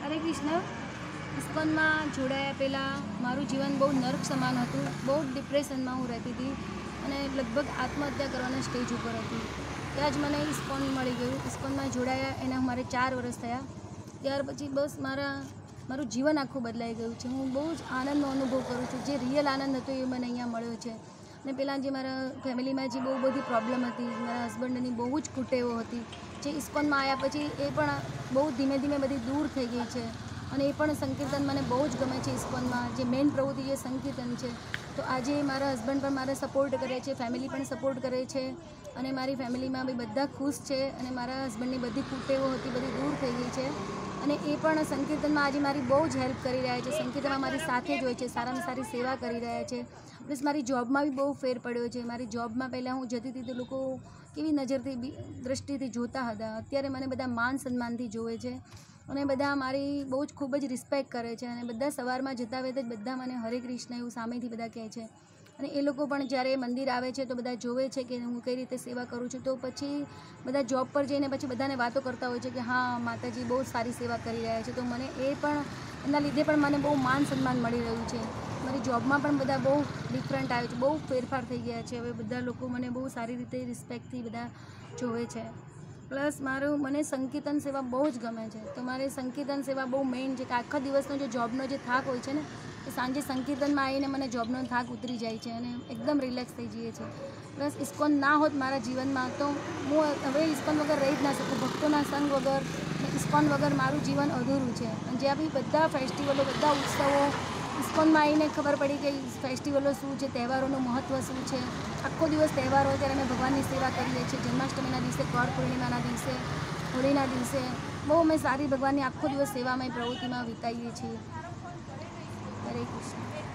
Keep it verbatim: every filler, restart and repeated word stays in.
हरे Krishna. ISKCON में जोड़ाया पहला मारू जीवन बहुत नर्क समान हतुं। बहुत डिप्रेशन में हूँ रहती थी और लगभग आत्महत्या करवाना स्टेज पर थी। त्याज मैंने इस्कॉन मळी गयुं। इस्कॉन में जोड़ाया एना मारे चार वर्ष थया। त्यार पछी बस मारा मारू जीवन आखुं बदलाई गयुं छे। हूँ बहुत आनंदनो अनुभव करूँ छूँ। जे रियल आनंद हतो ए मने अहींया मळ्यो छे। ने पेला जे मारा फेमिली में जे बहु बधी प्रॉब्लम हती, मारा हस्बंडनी बहु ज कुटेवो हती, जे इस्कॉन में आया पछी ए पण बहु धीमे धीमे बधी दूर थई गई छे। અને એ પણ સંકીર્તન મને બહુ જ ગમે છે। ઇસ્કોનમાં જે મેઇન પ્રવૃત્તિ જે સંકીર્તન છે, તો આજે મારા હસબન્ડ પણ મારે સપોર્ટ કરે છે, ફેમિલી પણ સપોર્ટ કરે છે અને મારી ફેમિલીમાં બી બધા ખુશ છે અને મારા હસબન્ડની બધી કુટેવો હતી બધી દૂર થઈ ગઈ છે અને એ પણ સંકીર્તનમાં આજે મારી બહુ જ હેલ્પ કરી રહ્યા છે। સંકીર્તનમાં મારી સાથે જ હોય છે, સારામાં સારી સેવા કરી રહ્યા છે। પ્લસ મારી જોબમાં બી બહુ ફેર પડ્યો છે। મારી જોબમાં પહેલાં હું જતી હતી તો લોકો કેવી નજરથી દ્રષ્ટિથી જોતા હતા, અત્યારે મને બધા માન સન્માનથી જોવે છે અને બધા મારી બહુ જ ખૂબ જ રિસ્પેક્ટ કરે છે અને બધા સવારમાં જતા વેત જ બધા મને હરે કૃષ્ણ એવું સામેથી બધા કહે છે અને એ લોકો પણ જ્યારે મંદિર આવે છે તો બધા જોવે છે કે હું કઈ રીતે સેવા કરું છું, તો પછી બધા જોબ પર જઈને પછી બધાને વાતો કરતા હોય છે કે હા માતાજી બહુ સારી સેવા કરી રહ્યા છે। તો મને એ પણ એના લીધે પણ મને બહુ માન સન્માન મળી રહ્યું છે। મારી જોબમાં પણ બધા બહુ ડિફરન્ટ આવ્યું છે, બહુ ફેરફાર થઈ ગયા છે। હવે બધા લોકો મને બહુ સારી રીતે રિસ્પેક્ટથી બધા જોવે છે। प्लस मारू मने संकीर्तन सेवा बहुत ज गमे छे। तो मारे संकीर्तन सेवा बहुत मेन है कि आखा दिवसनो जो जॉबनो जो थाक होय छे ने ए सांजे संकीर्तन में आवीने मने जॉबनो थाक उतरी जाय छे अने एकदम रिलेक्स थई जईए छे। प्लस इस्कॉन ना होत मारा जीवन में तो हूँ हवे इस्कॉन वगर रही ज ना सकूँ। भक्तों संग वगर इस्कॉन वगर मारू जीवन अधूरू है। ज्यां भी बधा फेस्टिवलो बधा उत्सवों इस्कॉन में आवीने खबर पड़ी कि फेस्टिवलो शू है, तहेवारों महत्व शू है। आखो दिवस तहेवार होय त्यारे अमे भगवाननी सेवा करीए छीए। जन्माष्टमीना दिवसे, गौर पूर्णिमाना दिवसे, होळीना दिवसे बहु अमे सारी भगवाननी आखो दिवस सेवामय प्रवृत्ति में विताईए छीए। हरे कृष्ण।